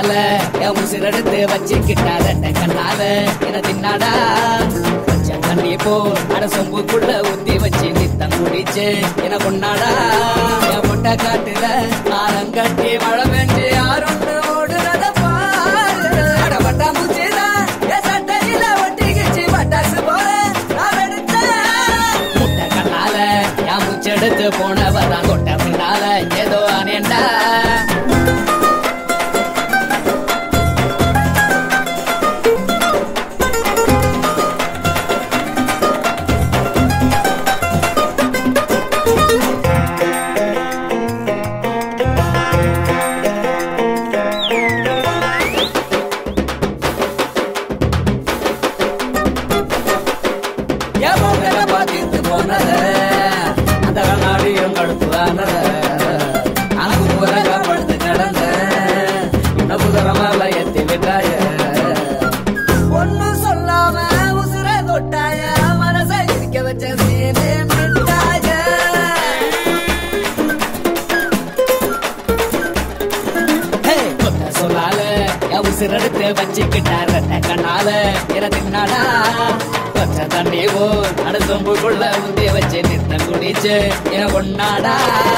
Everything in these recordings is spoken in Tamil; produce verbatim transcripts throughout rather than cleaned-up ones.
கண்ணால என் உசிரெடுத்து வச்சுக்கிட்டாத கண்ணால என தின்னாடா பச்சை தண்ணி போ அட சொம்புக்குள்ள ஊத்தி வச்சு நித்தம் குடிச்சு என கொண்டாடா என் முட்டை காட்டுல ஆரங்கட்டி மழை பெஞ்சு யாருன்னு ஓடுறத பாரு அட பட்டா முச்சிதான் என் சட்டையில ஒட்டிக்கிச்சு பட்டாசு போல நான் எடுத்தேன் முட்டை கண்ணால என் முச்செடுத்து போனவதான் தொட்ட பின்னால ஏதோ அனேண்டா பாத்திட்டு போனத அந்த கண்ணாடியும் கடுப்புதானத அனகு புறக படுத்து கிடந்த இந்த புதரமால எத்தி விட்டாய ஒண்ணு சொல்லாம உசுர தொட்டாய மனச இருக்க வச்ச சீனே மிட்டாய சொல்லால உசிரெடுத்து வச்சுக்கிட்டார கண்ணால என தின்னாடா பச்சை தண்ணி போ அட சொம்புக்குள்ள உந்தி வச்சு நித்தம் குடிச்சு என கொண்டாடா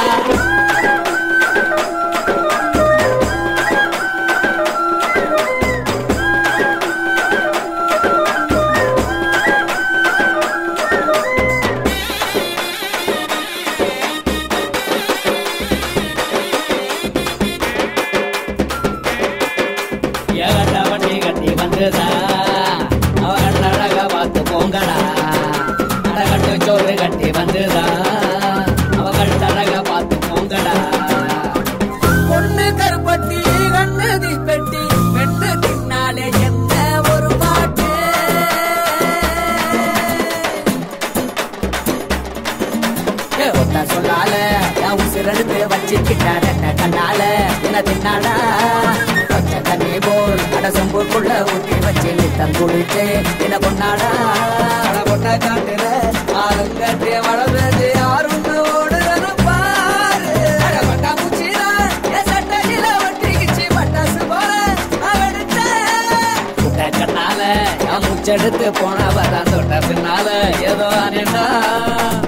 ஏகட்ட வண்டி கட்டி வந்துதா அவ கண்ணழக பார்த்து போங்கடா அடகட்டு சோறு கட்டி வந்துதா அவ கண்ணழக பார்த்து போங்கடா பொண்ணு கருப்பட்டி கண்ணு தீப்பெட்டி பெண்ணு தின்னாலே என்ன ஒரு பாட்டு ஒத்த சொல்லால என் உசிரெடுத்து வச்சுக்கிட்டார கண்ணால என்ன தின்னாடா பச்சை தண்ணி போல் அட சொம்புக்குள்ள ஊத்தி வச்சு நித்தம் குடிச்சு என்ன கொண்டாடா அட பொண்ணை காட்டுற ஆளுங்கட்டி மழை பெஞ்சு யாருன்னு ஓடுறது பாரு அட பட்டா முச்சிதான் என் சட்டையில ஒட்டிக்கிச்சு பட்டாசு போல அவடுத்த கண்ணால என் முச்செடுத்து போனவதான் தொட்ட பின்னால ஏதோ அனேண்டா